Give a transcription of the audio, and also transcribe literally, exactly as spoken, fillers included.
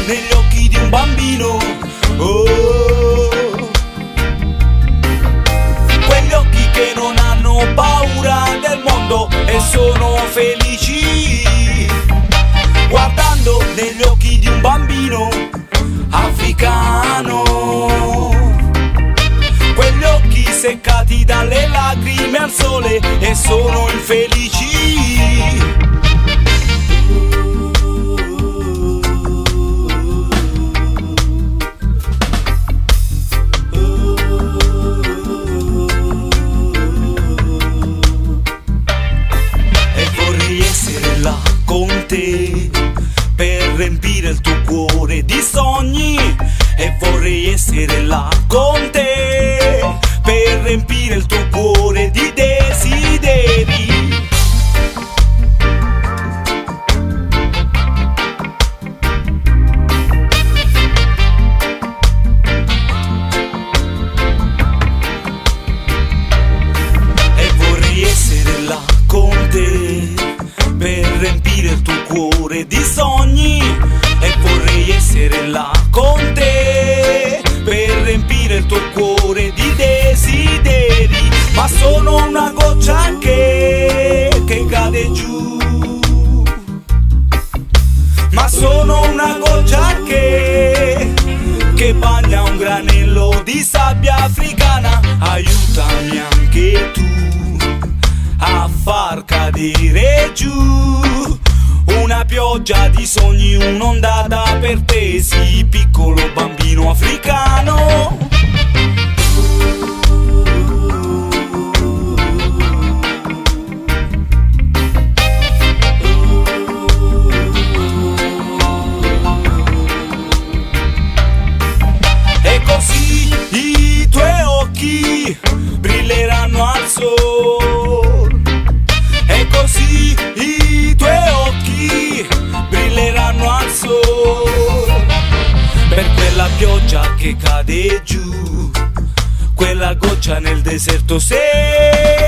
negli occhi di un bambino. Oh, quegli occhi che non hanno paura del mondo e sono felici, guardando negli occhi di un bambino africano. Quegli occhi seccati dalle lacrime al sole e sono infelici. Con te per riempire il tuo cuore di sogni, e vorrei essere là con te per riempire il tuo cuore di desideri. E vorrei essere là con te per riempire il tuo cuore di sogni, e vorrei essere là con te per riempire il tuo cuore di desideri. Ma sono una goccia che, che cade giù, ma sono una goccia che, che bagna un granello di sabbia africana. Aiutami anche tu a far cadere giù una pioggia di sogni, un'ondata per te, sì, piccolo bambino africano. E così i tuoi occhi brilleranno al sole, e così i tuoi occhi brilleranno al sole, per quella pioggia che cade giù, quella goccia nel deserto. Se